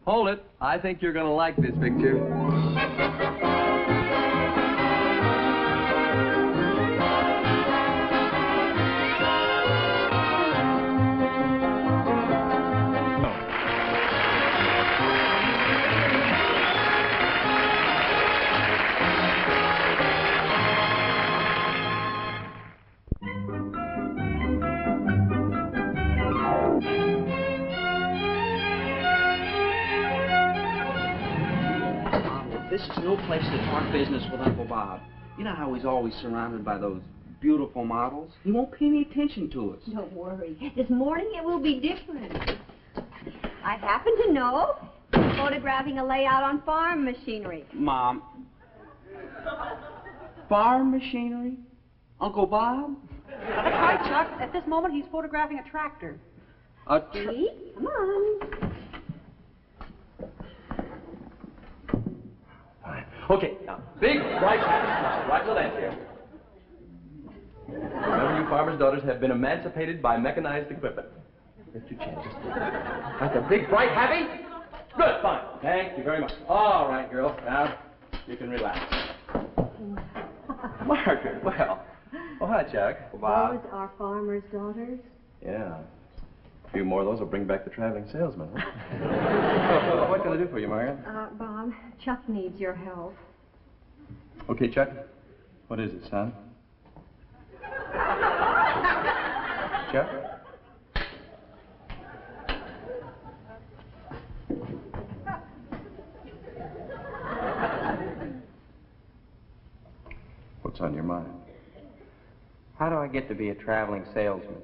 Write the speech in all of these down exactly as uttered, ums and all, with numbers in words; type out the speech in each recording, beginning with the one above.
Hold it. I think you're going to like this picture. This is no place to talk business with Uncle Bob. You know how he's always surrounded by those beautiful models? He won't pay any attention to us. Don't worry. This morning it will be different. I happen to know he's photographing a layout on farm machinery. Mom. Farm machinery? Uncle Bob? That's right, Chuck. At this moment, he's photographing a tractor. A tra See? Come on. Okay, now, big, bright smile, right to the left here. Remember, you farmers' daughters have been emancipated by mechanized equipment. Lift your chin, just that's a big, bright, happy? Good, fine. Thank you very much. All right, girl. Now, you can relax. Margaret, well. Oh, hi, Chuck. Bob. Those are farmers' daughters? Yeah. A few more of those will bring back the traveling salesman, huh? Oh, what can I do for you, Margaret? Uh, Bob, Chuck needs your help. Okay, Chuck. What is it, son? Chuck? What's on your mind? How do I get to be a traveling salesman?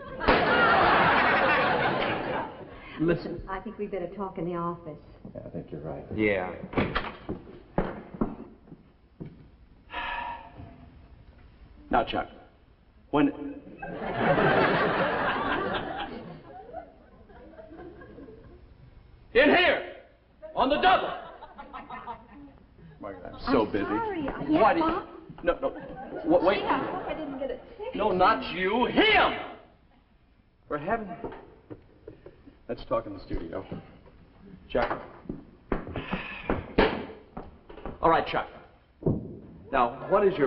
Listen. I think we better talk in the office. Yeah, I think you're right. Yeah. Now, Chuck, when... In here! On the double! Margaret, I'm so I'm busy. Sorry. Why Yes, do you... Bob? No, no. What, wait. Gee, I hope I didn't get it sick. No, not you. Him! For heaven... Let's talk in the studio. Chuck. All right, Chuck. Now, what is your...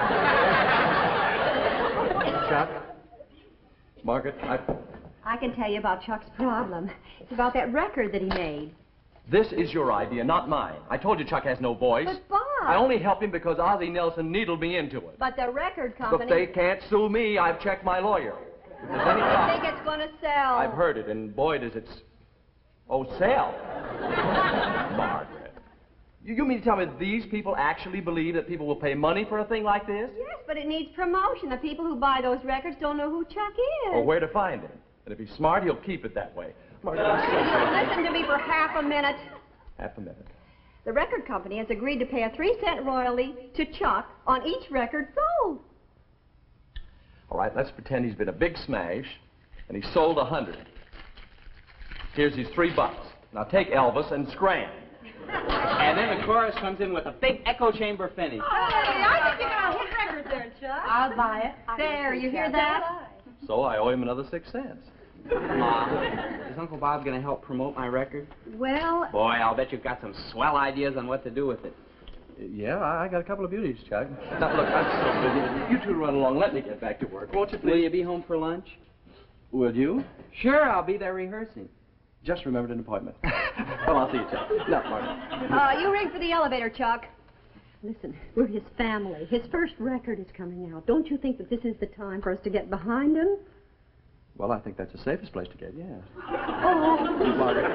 Chuck? Margaret, I... I can tell you about Chuck's problem. It's about that record that he made. This is your idea, not mine. I told you Chuck has no voice. But, Bob... I only help him because Ozzie Nelson needled me into it. But the record But company... they can't sue me. I've checked my lawyer. If there's any I problem... think it's going to sell. I've heard it, and boy, does it... Oh, sell. Margaret. You, you mean to tell me that these people actually believe that people will pay money for a thing like this? Yes, but it needs promotion. The people who buy those records don't know who Chuck is. Or where to find him. And if he's smart, he'll keep it that way. Margaret, I'm so Listen to me for half a minute. Half a minute. The record company has agreed to pay a three cent royalty to Chuck on each record sold. All right, let's pretend he's been a big smash, and he sold a hundred. Here's his three bucks. Now take Elvis and scram. And then the chorus comes in with a big echo chamber finish. Hey, I think you got a hit record there, Chuck. I'll buy it. There, you hear that? So I owe him another six cents. Mom, is Uncle Bob going to help promote my record? Well... Boy, I'll bet you've got some swell ideas on what to do with it. Yeah, I got a couple of beauties, Chuck. Now, look, I'm so busy. You two run along. Let me get back to work, won't you, please? Will you be home for lunch? Will you? Sure, I'll be there rehearsing. Just remembered an appointment. Well, I'll see you, Chuck. No, Margaret. Uh, you ring for the elevator, Chuck. Listen, we're his family. His first record is coming out. Don't you think that this is the time for us to get behind him? Well, I think that's the safest place to get, yeah. Oh. Margaret.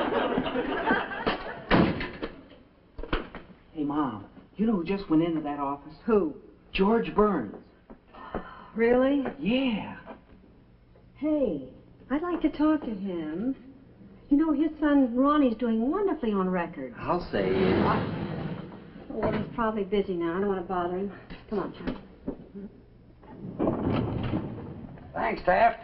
Hey, Mom, you know who just went into that office? Who? George Burns. Really? Yeah. Hey, I'd like to talk to him. You know, his son Ronnie's doing wonderfully on records. I'll say. Well, he's probably busy now. I don't want to bother him. Come on, Chuck. Thanks, Taft.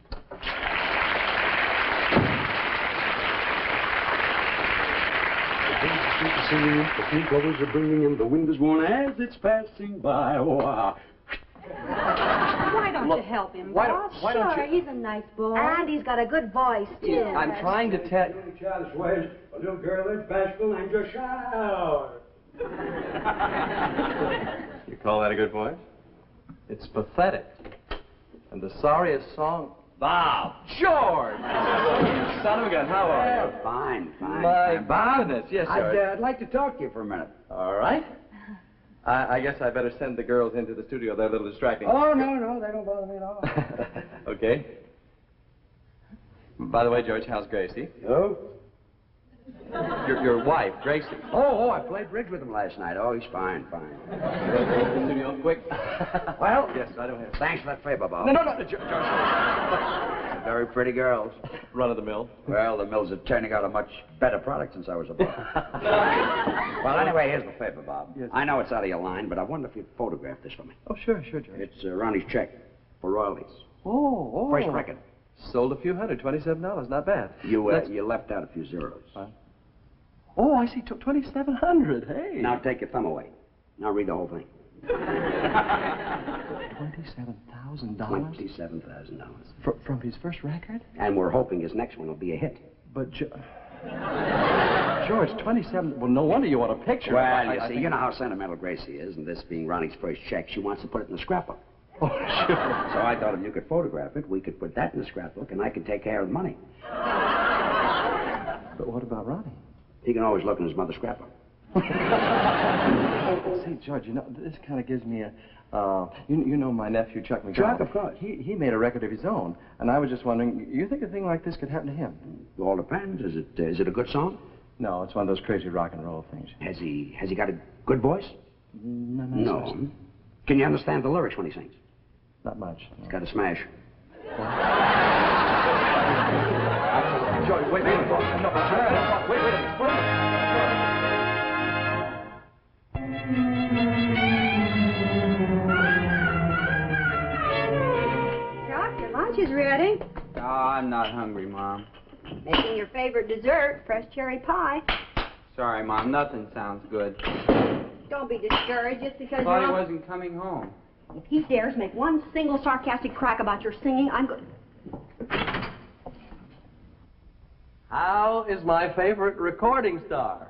The singing, the three brothers are bringing in, the wind is worn as it's passing by. Oh, ah. Why don't Look, you help him, why Bob? don't, why don't Sure, you... he's a nice boy. And he's got a good voice, too. I'm trying to tell... The only child that swears a little girl is bashful and just shout. You call that a good voice? It's pathetic. And the sorriest song... Bob! George! Son of a gun, how are you? Fine, fine. My fine. goodness, yes, I'd, George. uh, I'd like to talk to you for a minute. All right. I, I guess I better send the girls into the studio. They're a little distracting. Oh, no, no, they don't bother me at all. Okay. By the way, George, how's Gracie? Oh? Your, your wife, Gracie. Oh, oh, I played bridge with him last night. Oh, he's fine, fine. The studio, quick. Well, Yes, I don't have... thanks for that favor, Bob. No, no, no, George. Very pretty girls. Run of the mill. Well, the mills are turning out a much better product since I was a boy. Well, anyway, here's the favor, Bob. Yes. I know it's out of your line, but I wonder if you'd photograph this for me. Oh, sure, sure, George. It's uh, Ronnie's check for royalties. Oh, oh. First record. Sold a few hundred, twenty-seven dollars, not bad. You, uh, That's- you left out a few zeros. Huh? Oh, I see, twenty-seven hundred, hey. Now take your thumb away. Now read the whole thing. twenty-seven thousand dollars? Twenty-seven thousand dollars. Fr from his first record? And we're hoping his next one will be a hit. But, jo George, twenty-seven, well, no wonder you want a picture. Well, I- you I see, think- you know how sentimental Gracie is, and this being Ronnie's first check, she wants to put it in the scrapbook. Oh, sure. So I thought if you could photograph it, we could put that in the scrapbook, and I could take care of the money. But what about Ronnie? He can always look in his mother's scrapbook. See, George, you know, this kind of gives me a, uh, you, you know my nephew, Chuck McDonald. Chuck, of course. He, he made a record of his own, and I was just wondering, you think a thing like this could happen to him? It all depends. Is it, uh, is it a good song? No, it's one of those crazy rock and roll things. Has he, has he got a good voice? No, no, No. Can you understand the lyrics when he sings? Not much. He's got a smash. George, wait, wait, wait, no, wait, wait, wait, wait. Chuck, your lunch is ready. Oh, I'm not hungry, Mom. Making your favorite dessert, fresh cherry pie. Sorry, Mom. Nothing sounds good. Don't be discouraged just because Thought he you're... wasn't coming home. If he dares make one single sarcastic crack about your singing, I'm going... How is my favorite recording star?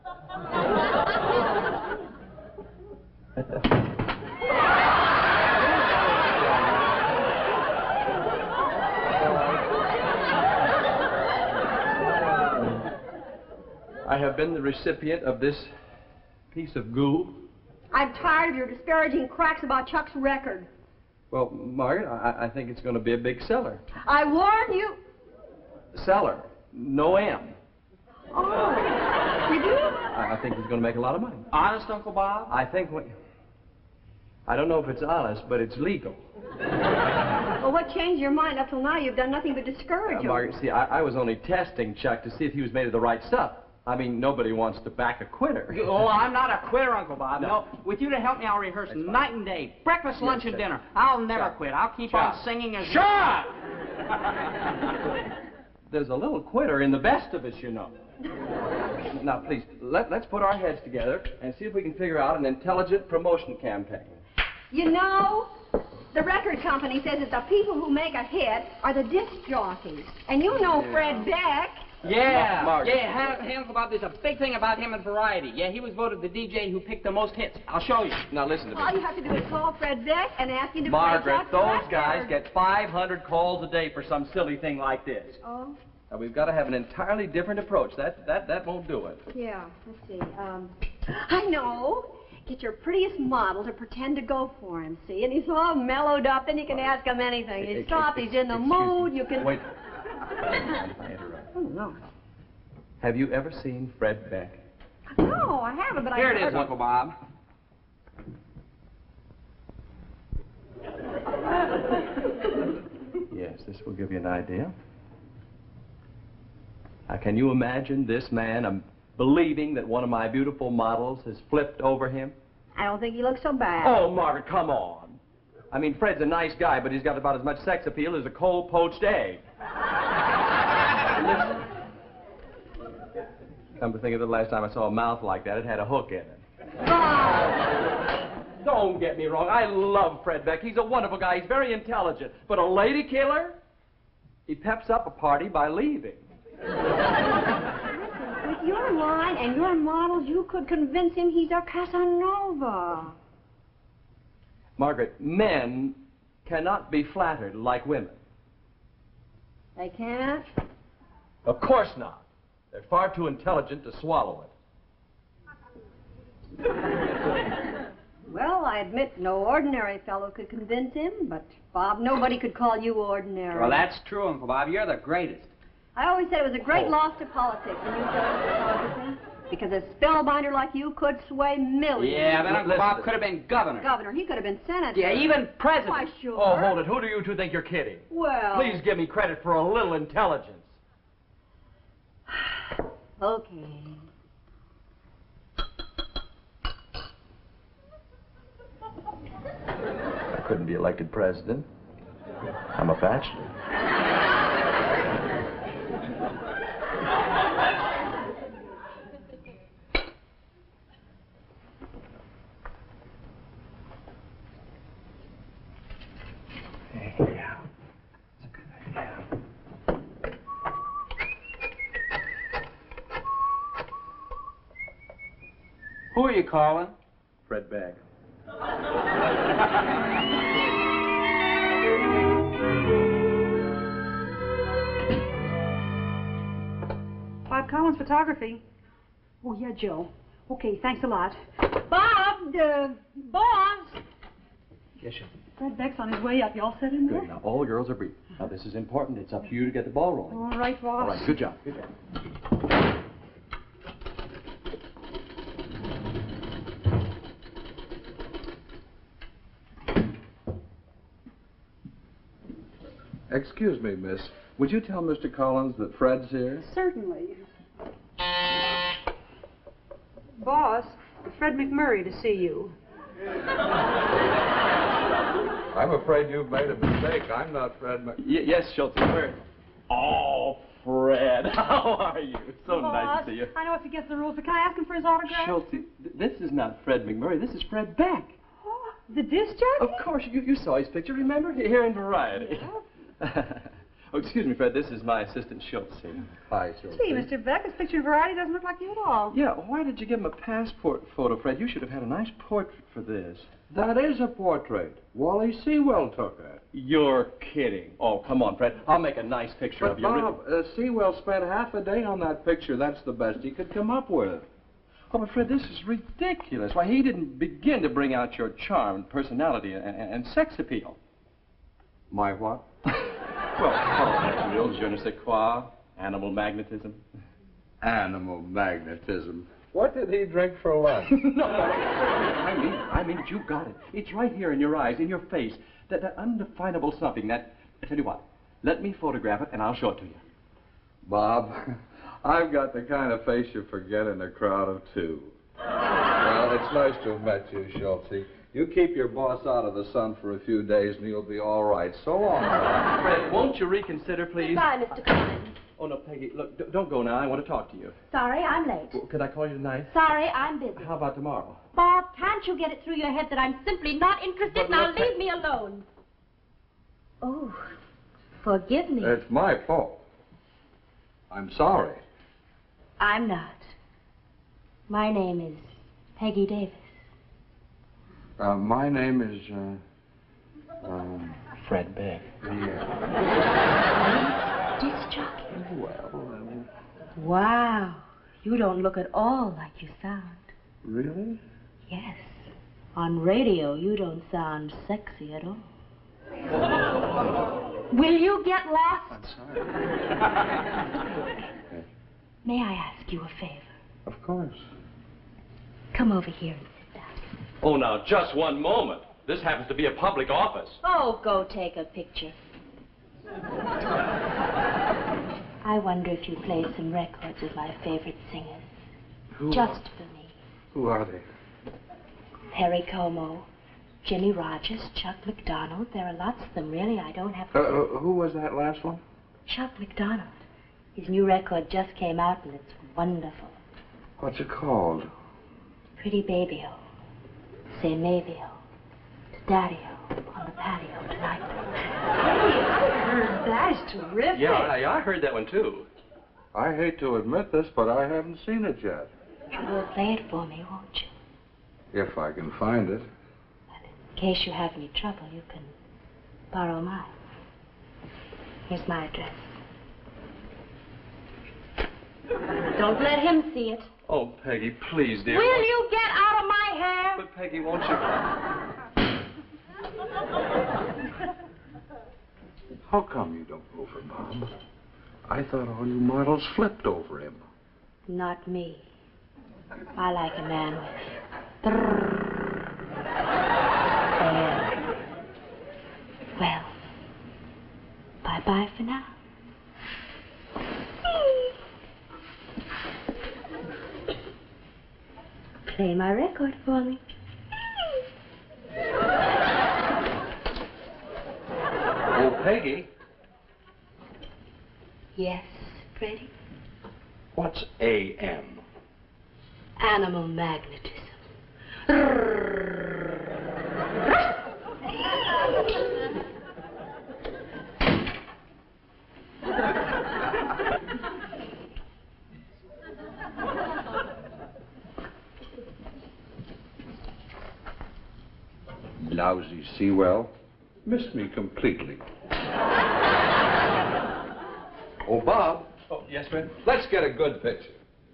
I have been the recipient of this piece of goo. I'm tired of your disparaging cracks about Chuck's record. Well, Margaret, I, I think it's going to be a big seller. I warn you... Seller, no M. Oh, you do? I, I think he's going to make a lot of money. Honest, Uncle Bob? I think what... I don't know if it's honest, but it's legal. Well, what changed your mind? Up till now, you've done nothing but discourage Uh, him. Margaret, see, I, I was only testing Chuck to see if he was made of the right stuff. I mean, nobody wants to back a quitter. Oh, I'm not a quitter, Uncle Bob. No. No. With you to help me, I'll rehearse That's fine. night and day. Breakfast, Yes, lunch, and yes. dinner. I'll never Chuck. quit. I'll keep Chuck. on singing as... Shut! There's a little quitter in the best of us, you know. Now, please, let, let's put our heads together and see if we can figure out an intelligent promotion campaign. You know, the record company says that the people who make a hit are the disc jockeys. And you know Fred Beck. Yeah, Mark. yeah, hey, hey, Uncle Bob, there's a big thing about him in Variety. Yeah, he was voted the D J who picked the most hits. I'll show you. Now, listen to me. All you have to do is call Fred Beck and ask him to play Margaret, Chuck's those record. guys get five hundred calls a day for some silly thing like this. Oh, Now, we've got to have an entirely different approach. That, that, that won't do it. yeah. Let's see. Um, I know. Get your prettiest model to pretend to go for him, see? And he's all mellowed up, then you can ask him anything. He's Ex- soft, he's in the excuse mood, me. you can... Wait. If I interrupt. Oh, no. Have you ever seen Fred Beck? No, I haven't, but I... Here it is, Uncle Bob. Yes, this will give you an idea. Now, can you imagine this man um, believing that one of my beautiful models has flipped over him? I don't think he looks so bad. Oh, Margaret, come on. I mean, Fred's a nice guy, but he's got about as much sex appeal as a cold poached egg. Listen. Come to think of it, the last time I saw a mouth like that, it had a hook in it. Oh. Don't get me wrong. I love Fred Beck. He's a wonderful guy. He's very intelligent. But a lady killer? He peps up a party by leaving. With your line and your models, you could convince him he's a Casanova. Margaret, men cannot be flattered like women. They can't? Of course not. They're far too intelligent to swallow it. Well, I admit no ordinary fellow could convince him, but, Bob, nobody could call you ordinary. Well, that's true, Uncle Bob. You're the greatest. I always said it was a great Oh. loss to politics when you started photography, because a spellbinder like you could sway millions. Yeah, but Uncle Listen Bob to- could have been governor. Governor, he could have been senator. Yeah, even president. Why, sure. Oh, hold it. Who do you two think you're kidding? Well... Please give me credit for a little intelligence. Okay. I couldn't be elected president. I'm a bachelor. Who are you calling? Fred Beck. Bob Collins Photography. Oh, yeah, Joe. Okay, thanks a lot. Bob, uh, boss. Yes, sir. Fred Beck's on his way up. You all set in there? Good. Now, all the girls are briefed. Now, this is important. It's up to you to get the ball rolling. All right, boss. All right. Good job. Good job. Excuse me, miss. Would you tell Mister Collins that Fred's here? Certainly. Boss, Fred McMurray to see you. I'm afraid you've made a mistake. I'm not Fred Mc... Y yes, Schultz. Where? Oh, Fred. How are you? So nice Boss, to see you. I know it's against the rules, but can I ask him for his autograph? Schultz, th this is not Fred McMurray. This is Fred Beck. Oh, the disc jockey? Of course. You, you saw his picture, remember? Here in Variety. Oh, excuse me, Fred. This is my assistant, Schultz. Hi, Schultz. Gee, Mister Beck, this picture of Variety doesn't look like you at all. Yeah, why did you give him a passport photo, Fred? You should have had a nice portrait for this. That is a portrait. Wally Sewell took it. You're kidding. Oh, come on, Fred. I'll make a nice picture But, of you. Bob, uh, Sewell spent half a day on that picture. That's the best he could come up with. Oh, but Fred, this is ridiculous. Why, he didn't begin to bring out your charm and personality and, and, and sex appeal. My what? Well, oh, real je ne sais quoi, animal magnetism. Animal magnetism. What did he drink for lunch? no, no, I mean, I mean, you got it. It's right here in your eyes, in your face. That, that undefinable something. That, I tell you what, let me photograph it and I'll show it to you. Bob, I've got the kind of face you forget in a crowd of two. Well, it's nice to have met you, Schultze. You keep your boss out of the sun for a few days and you'll be all right. So long, Bob. Fred, won't you reconsider, please? Goodbye, Mister Collins. Oh, no, Peggy, look, d don't go now. I want to talk to you. Sorry, I'm late. Well, could I call you tonight? Sorry, I'm busy. How about tomorrow? Bob, can't you get it through your head that I'm simply not interested? But Now look, leave me alone. Oh, forgive me. It's my fault. I'm sorry. I'm not. My name is Peggy Davis. Uh, my name is, uh, um... Fred Beck. Disc jockey. Well, um, Wow, you don't look at all like you sound. really? Yes. On radio, you don't sound sexy at all. Will you get lost? I'm sorry. May I ask you a favor? Of course. Come over here and sit down. Oh, now, just one moment. This happens to be a public office. Oh, go take a picture. I wonder if you play some records with my favorite singers. Who Just for me. Who are they? Perry Como, Jimmy Rogers, Chuck McDonald. There are lots of them, really. I don't have to... Uh, uh, who was that last one? Chuck McDonald. His new record just came out, and it's wonderful. What's it called? Pretty Baby-O. say maybe-o to Daddy-o on the patio tonight. That is terrific. Yeah, I, I heard that one, too. I hate to admit this, but I haven't seen it yet. You will play it for me, won't you? If I can find it. In case you have any trouble, you can borrow mine. Here's my address. Don't let him see it. Oh, Peggy, please, dear. Will you get out of my hair? But, Peggy, won't you... How come you don't go for Bob? I thought all you models flipped over him. Not me. I like a man with... There. Well, bye-bye for now. Play my record for me. Oh, Peggy. Yes, Freddie? What's A M? Animal magnetism. Lousy Sewell. Missed me completely. Oh, Bob. Oh, yes, Fred? Let's get a good picture.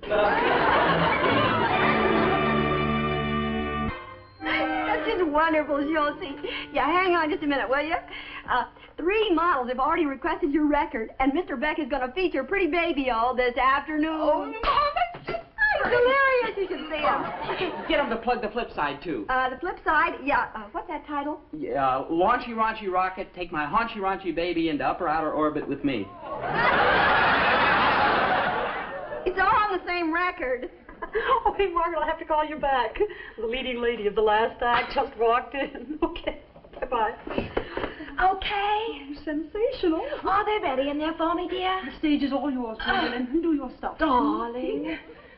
That's just wonderful, Josie. Yeah, hang on just a minute, will you? Uh, three models have already requested your record, and Mister Beck is going to feature Pretty Baby-o this afternoon. Oh, that's just hilarious. You should see him. Get him to plug the flip side, too. Uh, the flip side, yeah. Uh, what's that title? Yeah, launchy, raunchy rocket, take my haunchy, raunchy baby into upper outer orbit with me. It's all on the same record. Oh, hey, Margaret, I'll have to call you back. The leading lady of the last act just walked in. Okay, bye-bye. Okay. Sensational. Are they ready in there for me, dear? The stage is all yours, Margaret, and do your stuff. Darling.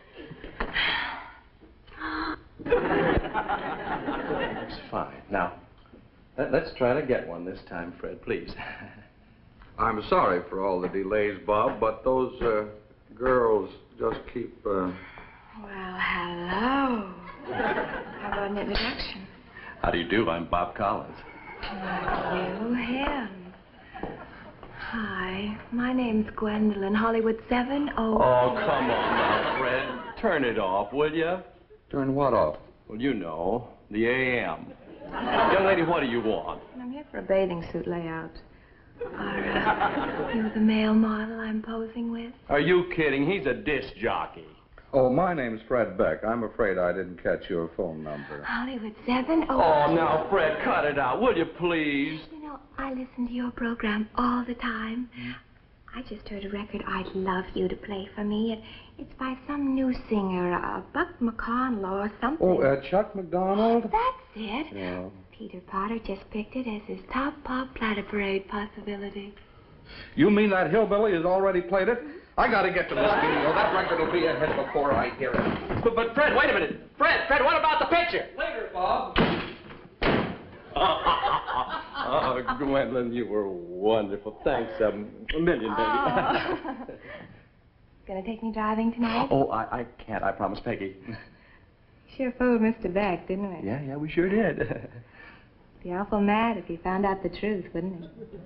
It's fine. Now, let, let's try to get one this time, Fred, please. I'm sorry for all the delays, Bob, but those uh, girls just keep... Uh... Well, hello. How about an introduction? How do you do? I'm Bob Collins. Not you, him. Hi, my name's Gwendolyn, Hollywood seven oh. Oh, come on now, Fred. Turn it off, will you? Turn what off? Well, you know, the A M. Young lady, what do you want? I'm here for a bathing suit layout. Are uh, you the male model I'm posing with? Are you kidding? He's a disc jockey. Oh, my name's Fred Beck. I'm afraid I didn't catch your phone number. Hollywood seven oh. Oh, now, Fred, cut it out, will you, please? You know, I listen to your program all the time. Mm. I just heard a record I'd love you to play for me. It, it's by some new singer, uh, Buck McConnell or something. Oh, uh, Chuck McDonald? That's it. Yeah. Peter Potter just picked it as his top pop platter parade possibility. You mean that hillbilly has already played it? I gotta get to the studio. That record will be a hit before I hear it. But, but, Fred, wait a minute. Fred, Fred, what about the picture? Later, Bob. Oh, Gwendolyn, you were wonderful. Thanks um, a million, baby. Oh. Gonna take me driving tonight? Oh, I, I can't. I promised Peggy. Sure fooled Mister Beck, didn't we? Yeah, yeah, we sure did. Be awful mad if he found out the truth, wouldn't he?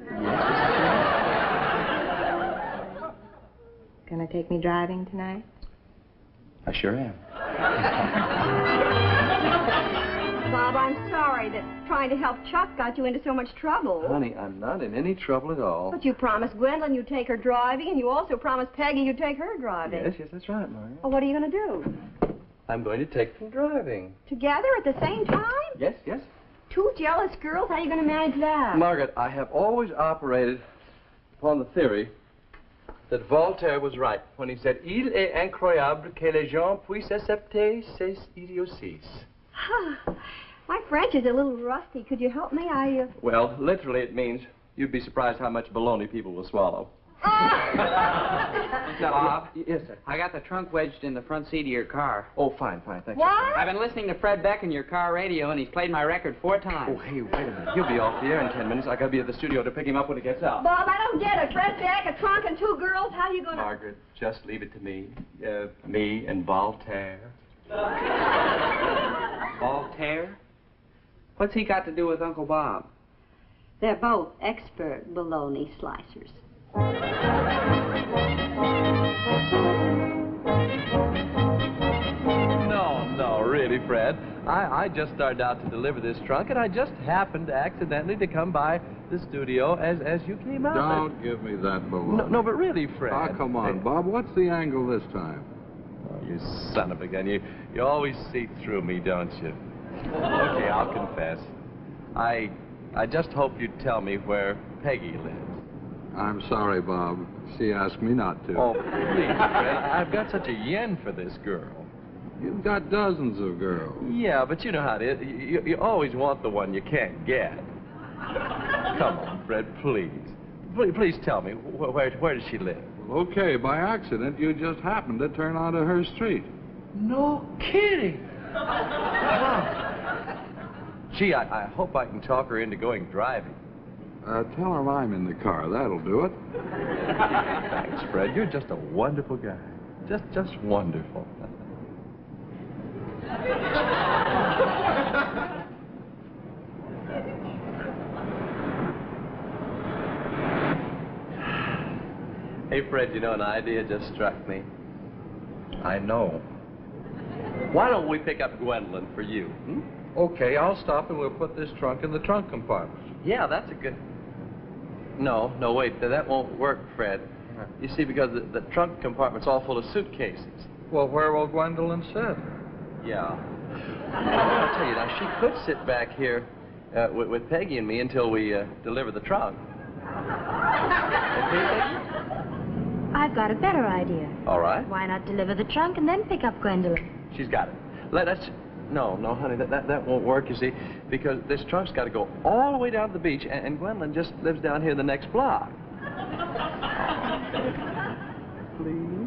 Gonna take me driving tonight? I sure am. Bob, I'm sorry that trying to help Chuck got you into so much trouble. Honey, I'm not in any trouble at all. But you promised Gwendolyn you'd take her driving, and you also promised Peggy you'd take her driving. Yes, yes, that's right, Margaret. Well, what are you going to do? I'm going to take them driving. Together at the same time? Yes, yes. Two jealous girls? How are you going to manage that? Margaret, I have always operated upon the theory that Voltaire was right when he said, Il est incroyable que les gens puissent accepter ces idioties. My French is a little rusty. Could you help me? I, uh... Well, literally it means you'd be surprised how much baloney people will swallow. Bob? Yes, sir. I got the trunk wedged in the front seat of your car. Oh, fine, fine, thank What? I've been listening to Fred Beck in your car radio, and he's played my record four you. times. Oh, hey, wait a minute. He'll be off the air in ten minutes. I gotta be at the studio to pick him up when he gets out. Bob, I don't get it. Fred Beck, a trunk, and two girls. How you gonna... Margaret, just leave it to me. Uh, me and Voltaire. Voltaire? What's he got to do with Uncle Bob? They're both expert bologna slicers. No, no, really, Fred. I, I just started out to deliver this trunk, and I just happened accidentally to come by the studio as as you came out. Don't give me that balloon. No, no, but really, Fred. Oh, come on, Hey. Bob. What's the angle this time? Oh, you son of a gun. You, you always see through me, don't you? Okay, I'll confess. I, I just hope you'd tell me where Peggy lives. I'm sorry, Bob. She asked me not to. Oh, please, Fred. I've got such a yen for this girl. You've got dozens of girls. Yeah, but you know how it is. You, you always want the one you can't get. Come on, Fred, please. Please, please tell me, wh where, where does she live? Okay, by accident, you just happened to turn onto her street. No kidding. Wow. Gee, I, I hope I can talk her into going driving. Uh, tell her I'm in the car. That'll do it. Thanks, Fred. You're just a wonderful guy. Just, just wonderful. Hey, Fred, you know, an idea just struck me. I know. Why don't we pick up Gwendolyn for you? Hmm? Okay, I'll stop and we'll put this trunk in the trunk compartment. Yeah, that's a good... No, no, wait, that won't work, Fred. You see, because the, the trunk compartment's all full of suitcases. Well, where will Gwendolyn sit? Yeah. I'll tell you, now, she could sit back here uh, with, with Peggy and me until we uh, deliver the trunk. Okay, Peggy? I've got a better idea. All right. Why not deliver the trunk and then pick up Gwendolyn? She's got it. Let us... No, no, honey, that, that, that won't work, you see, because this trunk's got to go all the way down to the beach, and, and Gwendolyn just lives down here the next block. Please?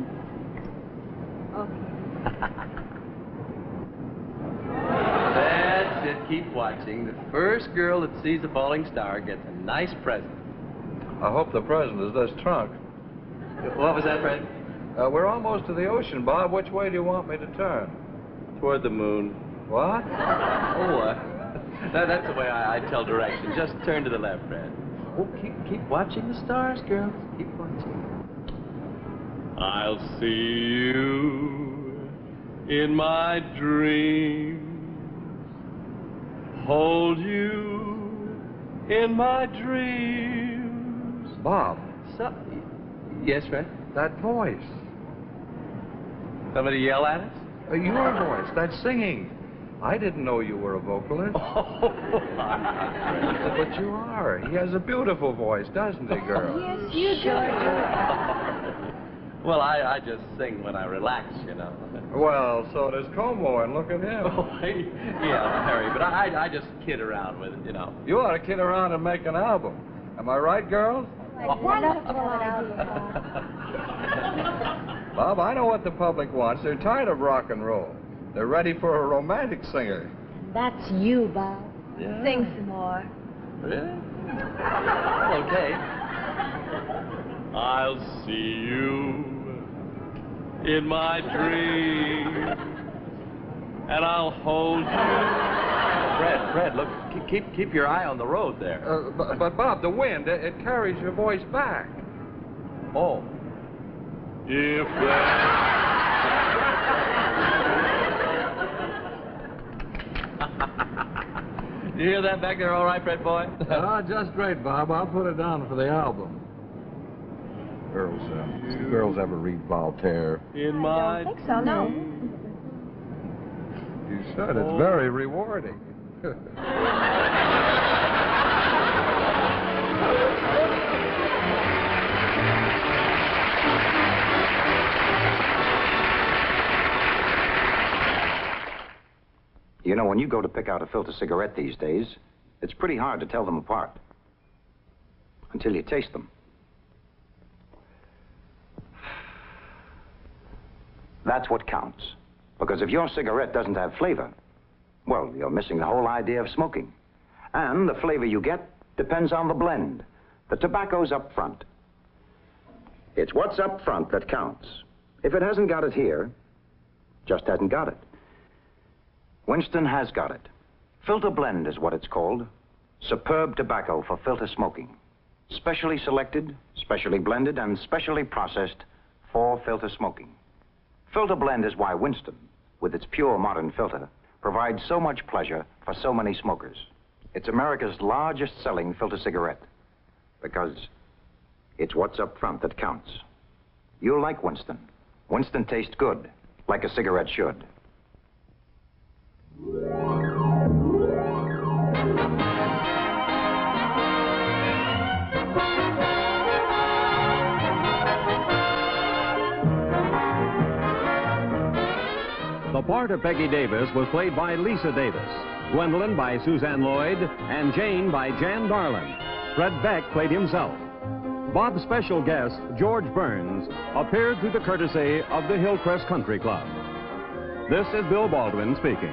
That's it. Keep watching. The first girl that sees a falling star gets a nice present. I hope the present is this trunk. What was that, Fred? Uh, we're almost to the ocean, Bob. Which way do you want me to turn? Toward the moon. What? Oh, uh, that, that's the way I, I tell direction. Just turn to the left, Fred. Oh, keep, keep watching the stars, girls. Keep watching. I'll see you in my dreams. Hold you in my dreams. Bob, So, yes, Fred? that voice. Somebody yell at us? Uh, your voice, that singing. I didn't know you were a vocalist. Oh, But you are. He has a beautiful voice, doesn't he, girl? Yes, you do. Well, I, I just sing when I relax, you know. Well, so does Como, and look at him. Oh, yeah, Harry, but I, I just kid around with it, you know. You ought to kid around and make an album. Am I right, girls? Wonderful idea. Bob, I know what the public wants. They're tired of rock and roll. They're ready for a romantic singer. That's you, Bob. Yeah. Sing some more. Really? Okay. I'll see you in my dreams, and I'll hold you. Fred, Fred, look, keep keep, keep your eye on the road there. Uh, but, but, Bob, the wind, it, it carries your voice back. Oh. If that... You hear that back there all right, Fred boy? Ah, just great, Bob. I'll put it down for the album. Girls, uh, girls ever read Voltaire? In my... I don't think so, no. You should. It's very rewarding. You know, when you go to pick out a filter cigarette these days, it's pretty hard to tell them apart. Until you taste them. That's what counts. Because if your cigarette doesn't have flavor, well, you're missing the whole idea of smoking. And the flavor you get depends on the blend. The tobacco's up front. It's what's up front that counts. If it hasn't got it here, just hasn't got it. Winston has got it. Filter blend is what it's called. Superb tobacco for filter smoking. Specially selected, specially blended, and specially processed for filter smoking. Filter blend is why Winston, with its pure modern filter, provides so much pleasure for so many smokers. It's America's largest selling filter cigarette because it's what's up front that counts. You'll like Winston. Winston tastes good, like a cigarette should. The part of Peggy Davis was played by Lisa Davis, Gwendolyn by Suzanne Lloyd, and Jane by Jan Darlin. Fred Beck played himself. Bob's special guest, George Burns, appeared through the courtesy of the Hillcrest Country Club. This is Bill Baldwin speaking.